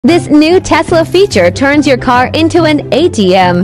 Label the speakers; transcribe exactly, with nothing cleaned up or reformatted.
Speaker 1: This new Tesla feature turns your car into an A T M.